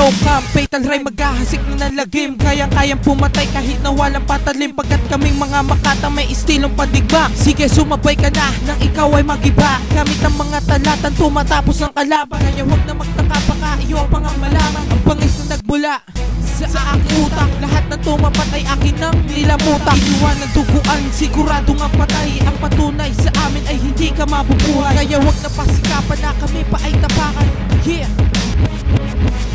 kam, fatal rhyme maghahasik na nalagim. Kayang-kayang pumatay kahit na walang patalim, pagkat kaming mga makatang may istilong padigma. Sige sumabay ka na nang ikaw ay magiba, gamit ang mga talatan tumatapos ang kalaban. Kaya huwag na magtaka baka iyo pang ang malaman. Ang bangis na nagmula sa aking utak, lahat ng tumapat ay akin nang nilamutak. Inuwan ng duguan, sigurado nga patay. Ang patunay sa amin ay hindi ka mabubuhay. Kaya huwag na pasikapan na kami pa ay tapakan. Yeah.